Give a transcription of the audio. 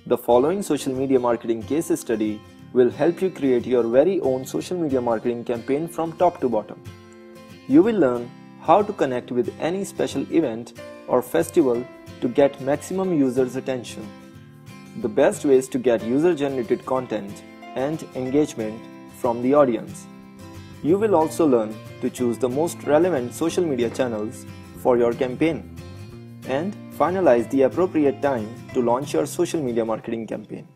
The following social media marketing case study will help you create your very own social media marketing campaign from top to bottom. You will learn how to connect with any special event or festival to get maximum users' attention, the best ways to get user-generated content and engagement from the audience. You will also learn to choose the most relevant social media channels for your campaign and finalize the appropriate time to launch your social media marketing campaign.